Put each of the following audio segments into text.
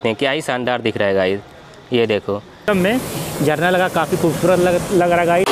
क्या ही शानदार दिख रहा है गाइस, ये देखो। में झरना लगा, काफ़ी खूबसूरत लग रहा गाइस।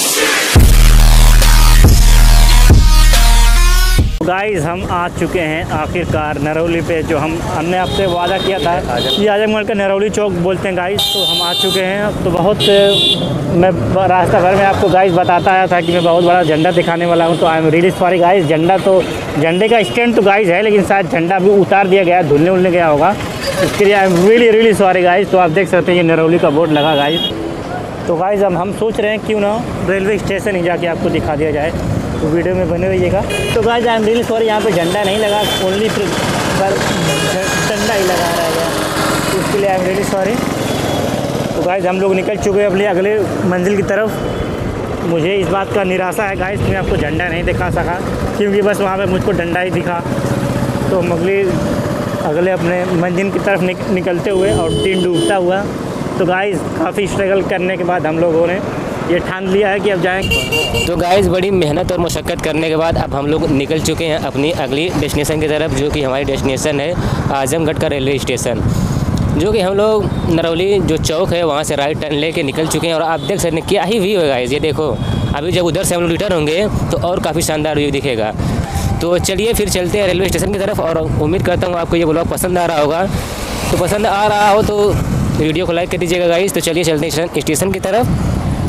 गाइस हम आ चुके हैं आखिरकार नरौली पे, जो हमने आपसे वादा किया था। ये आजमगढ़ का नरौली चौक बोलते हैं गाइस। तो हम आ चुके हैं। तो बहुत मैं रास्ता भर में आपको गाइस बताता आया था कि मैं बहुत बड़ा झंडा दिखाने वाला हूं। तो I am really sorry guys. झंडे का स्टैंड तो गाइस है, लेकिन शायद झंडा भी उतार दिया गया, धुलने उलने गया होगा, इसके लिए I am really sorry guys. तो आप देख सकते हैं ये नरौली का बोर्ड लगा गाइस। तो गाइस अब हम सोच रहे हैं क्यों ना रेलवे स्टेशन ही जाके आपको दिखा दिया जाए, तो वीडियो में बने रहिएगा। तो guys I am really sorry, यहाँ पे झंडा नहीं लगा, ओनली पर डंडा ही लगा रहा है, तो उसके लिए आई एम रियली सॉरी। तो गाइस हम लोग निकल चुके हैं अपने अगले मंजिल की तरफ। मुझे इस बात का निराशा है गाइस, मैं आपको झंडा नहीं दिखा सका, क्योंकि बस वहाँ पे मुझको डंडा ही दिखा। तो हम अगले अपने मंजिल की तरफ निकलते हुए और दिन डूबता हुआ। तो गाइस काफ़ी स्ट्रगल करने के बाद हम लोगों ने ये ठान लिया है कि अब जाएंगे। तो गाइस बड़ी मेहनत और मशक्क़त करने के बाद अब हम लोग निकल चुके हैं अपनी अगली डेस्टिनेशन की तरफ, जो कि हमारी डेस्टिनेशन है आजमगढ़ का रेलवे स्टेशन, जो कि हम लोग नरौली जो चौक है वहाँ से राइट टर्न लेके निकल चुके हैं। और आप देख सकते हैं क्या ही व्यू है गाइस, ये देखो। अभी जब उधर से हम लोग रिटर्न होंगे तो और काफ़ी शानदार व्यू दिखेगा। तो चलिए फिर चलते हैं रेलवे स्टेशन की तरफ, और उम्मीद करता हूँ आपको ये ब्लॉग पसंद आ रहा होगा। तो पसंद आ रहा हो तो वीडियो को लाइक कर दीजिएगा गाइस। तो चलिए चलते हैं स्टेशन की तरफ।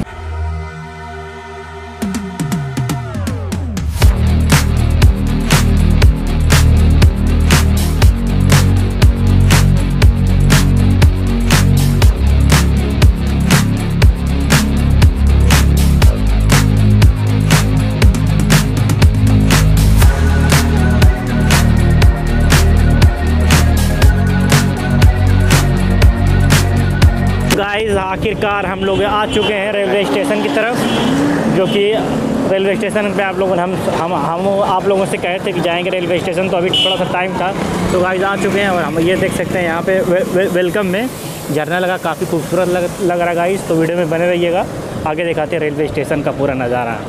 गाइस आखिरकार हम लोग आ चुके हैं रेलवे स्टेशन की तरफ, जो कि रेलवे स्टेशन पे आप लोगों ने हम आप लोगों से कहे थे कि जाएंगे रेलवे स्टेशन, तो अभी थोड़ा सा टाइम था। तो गाइस आ चुके हैं और हम ये देख सकते हैं यहाँ पे वेलकम में झरना लगा, काफ़ी खूबसूरत लग रहा गाइस। तो वीडियो में बने रहिएगा, आगे दिखाते हैं रेलवे स्टेशन का पूरा नज़ारा।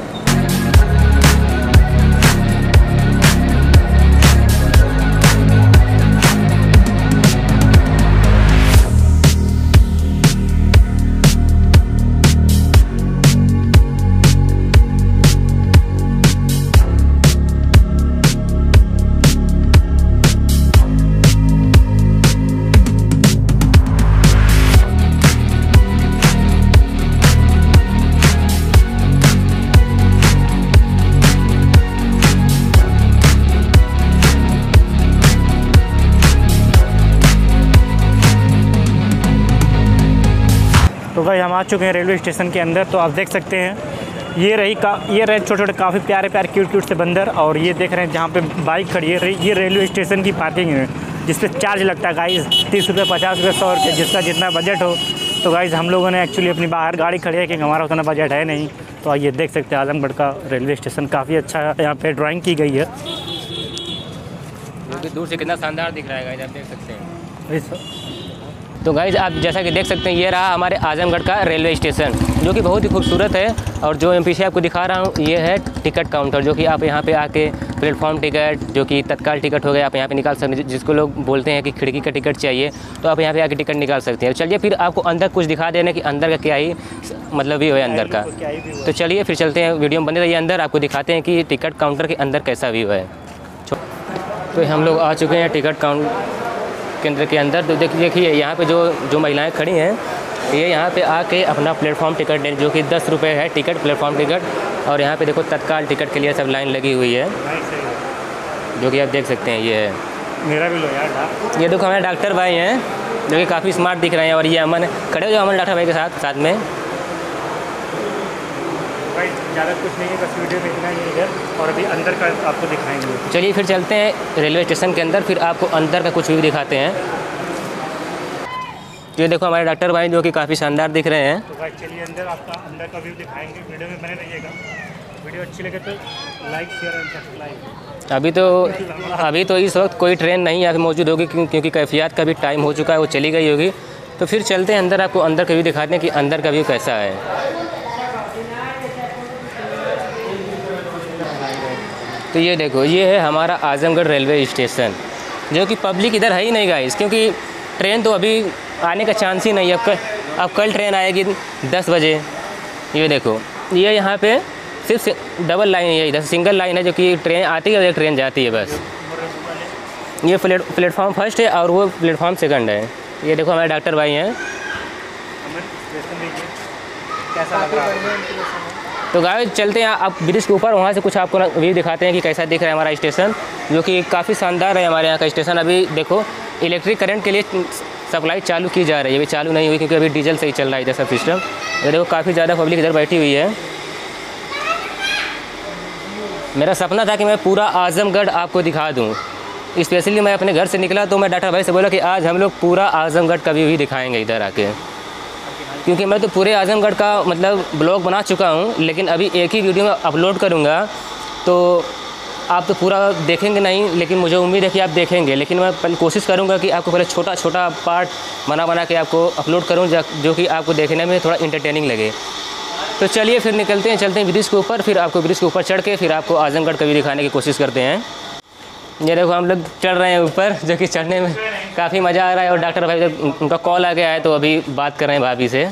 तो भाई हम आ चुके हैं रेलवे स्टेशन के अंदर। तो आप देख सकते हैं ये रहे छोटे छोटे काफ़ी प्यारे क्यूट से बंदर। और ये देख रहे हैं जहाँ पे बाइक खड़ी है, ये रेलवे स्टेशन की पार्किंग है, जिस पे चार्ज लगता है गाइस 30 रुपये, 50 रुपये, 100 रुपये, जिसका जितना बजट हो। तो गाइस हम लोगों ने एक्चुअली अपनी बाहर गाड़ी खड़ी है, क्योंकि हमारा उतना बजट है नहीं। तो ये देख सकते हैं आजमगढ़ का रेलवे स्टेशन काफ़ी अच्छा यहाँ पर ड्राइंग की गई है, दूर से कितना शानदार दिख रहा है गाइस, आप देख सकते हैं। तो तो गाइस आप जैसा कि देख सकते हैं ये रहा हमारे आजमगढ़ का रेलवे स्टेशन, जो कि बहुत ही खूबसूरत है। और जो मैं पीछे आपको दिखा रहा हूँ ये है टिकट काउंटर, जो कि आप यहाँ पे आके प्लेटफॉर्म टिकट, जो कि तत्काल टिकट हो गया, आप यहाँ पे निकाल सकते हैं। जिसको लोग बोलते हैं कि खिड़की का टिकट चाहिए, तो आप यहाँ पे आके टिकट निकाल सकते हैं। चलिए फिर आपको अंदर कुछ दिखा देने कि अंदर का क्या ही मतलब व्यू है अंदर का। तो चलिए फिर चलते हैं, वीडियो में बने रहिए, अंदर आपको दिखाते हैं कि टिकट काउंटर के अंदर कैसा व्यू है। तो हम लोग आ चुके हैं टिकट काउंटर केंद्र के अंदर। तो देखिए यहाँ पे जो महिलाएं खड़ी हैं, ये यहाँ पे आके अपना प्लेटफॉर्म टिकट ले, जो कि 10 रुपये है टिकट, प्लेटफॉर्म टिकट। और यहाँ पे देखो तत्काल टिकट के लिए सब लाइन लगी हुई है, जो कि आप देख सकते हैं। ये है मेरा भी लो यार। ये देखो हमारे डॉक्टर भाई हैं, जो कि काफ़ी स्मार्ट दिख रहे हैं। और ये अमन खड़े हो जाओ अमन डॉक्टर भाई के साथ में। भाई ज़्यादा कुछ नहीं है, बस वीडियो में इतना ही है, और अभी अंदर का आपको दिखाएंगे। चलिए फिर चलते हैं रेलवे स्टेशन के अंदर, फिर आपको अंदर का कुछ व्यू दिखाते हैं। ये देखो हमारे डॉक्टर भाई, जो कि काफ़ी शानदार दिख रहे हैं। तो भाई चलिए अंदर आपका अंदर का व्यू दिखाएंगे, वीडियो में बने रहिएगा। वीडियो अच्छी लगे तो लाइक, शेयर एंड सब्सक्राइब। अभी तो इस वक्त कोई ट्रेन नहीं यहाँ पे मौजूद होगी, क्योंकि कैफियत का भी टाइम हो चुका है, वो चली गई होगी। तो फिर चलते हैं अंदर, आपको अंदर का व्यू दिखाते हैं कि अंदर का व्यू कैसा है। तो ये देखो, ये है हमारा आजमगढ़ रेलवे स्टेशन, जो कि पब्लिक इधर है ही नहीं गाइस, क्योंकि ट्रेन तो अभी आने का चांस ही नहीं है। अब कल ट्रेन आएगी 10 बजे। ये देखो, ये यहाँ पे सिर्फ डबल लाइन है, इधर सिंगल लाइन है, जो कि ट्रेन आती है, एक ट्रेन जाती है बस। ये प्लेटफॉर्म फर्स्ट है और वो प्लेटफॉर्म सेकंड है। ये देखो हमारे डॉक्टर भाई हैं। कैसा लग रहा है? तो गाइस चलते हैं आप ब्रिज के ऊपर, वहाँ से कुछ आपको व्यू दिखाते हैं कि कैसा दिख रहा है हमारा स्टेशन, जो कि काफ़ी शानदार है हमारे यहाँ का स्टेशन। अभी देखो इलेक्ट्रिक करंट के लिए सप्लाई चालू की जा रही है, अभी चालू नहीं हुई क्योंकि अभी डीजल से ही चल रहा है इधर सब सिस्टम। ये देखो काफ़ी ज़्यादा पब्लिक इधर बैठी हुई है। मेरा सपना था कि मैं पूरा आजमगढ़ आपको दिखा दूँ। स्पेशली मैं अपने घर से निकला तो मैं डॉक्टर भाई से बोला कि आज हम लोग पूरा आजमगढ़ का व्यू ही दिखाएँगे इधर आके, क्योंकि मैं तो पूरे आजमगढ़ का मतलब ब्लॉग बना चुका हूँ, लेकिन अभी एक ही वीडियो में अपलोड करूँगा तो आप तो पूरा देखेंगे नहीं, लेकिन मुझे उम्मीद है कि आप देखेंगे। लेकिन मैं पहले कोशिश करूँगा कि आपको पहले छोटा छोटा पार्ट बना के आपको अपलोड करूँ, जो कि आपको देखने में थोड़ा इंटरटेनिंग लगे। तो चलिए फिर निकलते हैं, चलते हैं ब्रिज के ऊपर, फिर आपको ब्रिज के ऊपर चढ़ के फिर आपको आजमगढ़ का भी दिखाने की कोशिश करते हैं। ये देखो हम लोग चढ़ रहे हैं ऊपर, जो कि चढ़ने में काफ़ी मज़ा आ रहा है। और डॉक्टर भाई उनका कॉल आ गया है तो अभी बात कर रहे हैं भाभी से।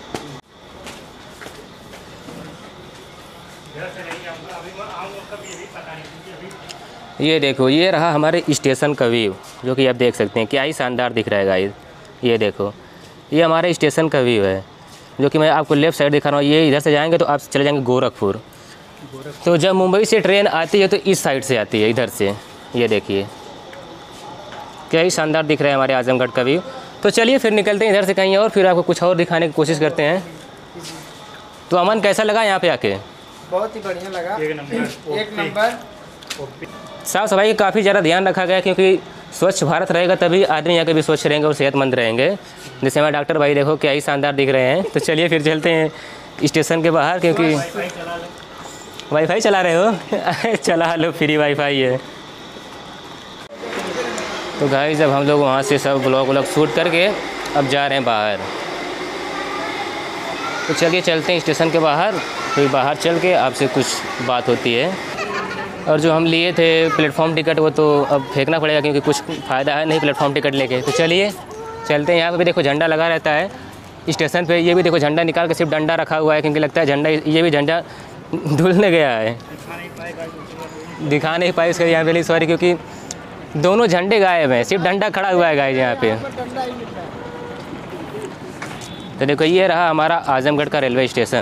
ये देखो, ये रहा हमारे स्टेशन का व्यू, जो कि आप देख सकते हैं, क्या ही शानदार दिख रहा है गाइस। ये देखो, ये हमारे स्टेशन का व्यू है, जो कि मैं आपको लेफ़्ट साइड दिखा रहा हूँ। ये इधर से जाएंगे तो आप चले जाएंगे गोरखपुर। तो जब मुंबई से ट्रेन आती है तो इस साइड से आती है, इधर से। ये देखिए क्या ही शानदार दिख रहा है हमारे आजमगढ़ का व्यू। तो चलिए फिर निकलते हैं इधर से कहीं और, फिर आपको कुछ और दिखाने की कोशिश करते हैं। तो अमन कैसा लगा यहाँ पे आके? बहुत ही बढ़िया लगा, एक नंबर। साफ़ सफाई का काफ़ी ज़्यादा ध्यान रखा गया, क्योंकि स्वच्छ भारत रहेगा तभी आदमी यहाँ के भी स्वच्छ रहेंगे और सेहतमंद रहेंगे। जैसे हमारे डॉक्टर भाई देखो क्या ही शानदार दिख रहे हैं। तो चलिए फिर चलते हैं स्टेशन के बाहर, क्योंकि वाईफाई चला रहे हो? चला लो, फ्री वाईफाई है। तो गाइस जब हम लोग वहाँ से सब व्लॉग शूट करके अब जा रहे हैं बाहर। तो चलिए चलते हैं स्टेशन के बाहर, फिर बाहर चल के आपसे कुछ बात होती है। और जो हम लिए थे प्लेटफॉर्म टिकट, वो तो अब फेंकना पड़ेगा, क्योंकि कुछ फ़ायदा है नहीं प्लेटफॉर्म टिकट लेके। तो चलिए चलते हैं। यहाँ पे भी देखो झंडा लगा रहता है स्टेशन पे। ये भी देखो झंडा निकाल के सिर्फ डंडा रखा हुआ है, क्योंकि लगता है झंडा, ये भी झंडा धुलने गया है, दिखा नहीं पाए इसका यहाँ पे, सॉरी, क्योंकि दोनों झंडे गायब हैं, सिर्फ डंडा खड़ा हुआ है गाइस यहाँ पे। तो देखो ये रहा हमारा आजमगढ़ का रेलवे स्टेशन।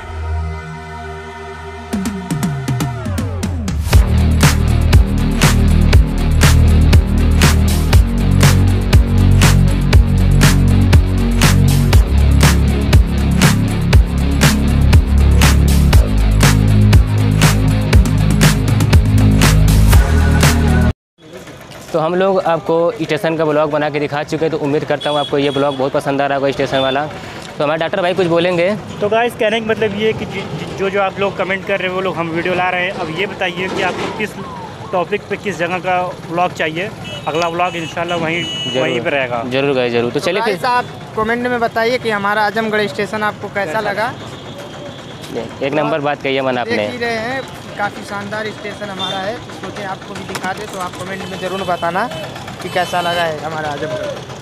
तो हम लोग आपको स्टेशन का ब्लॉग बना के दिखा चुके हैं, तो उम्मीद करता हूँ आपको ये ब्लॉग बहुत पसंद आ रहा होगा स्टेशन वाला। तो हमारे डॉक्टर भाई कुछ बोलेंगे। तो गाइस कहने का मतलब ये कि जो आप लोग कमेंट कर रहे हो वो लोग हम वीडियो ला रहे हैं। अब ये बताइए कि आपको किस टॉपिक पे किस जगह का व्लॉग चाहिए। अगला व्लॉग इंशाल्लाह वहीं पे रहेगा। जरूर गाइस जरूर। तो चलिए फिर आप कमेंट में बताइए कि हमारा आजमगढ़ स्टेशन आपको कैसा लगा। एक नंबर बात कही है मन आपने। देख ही रहे हैं काफ़ी शानदार स्टेशन हमारा है, तो सोचे आपको भी दिखा दे, तो आप कमेंट में ज़रूर बताना कि कैसा लगा है हमारा आजमगढ़।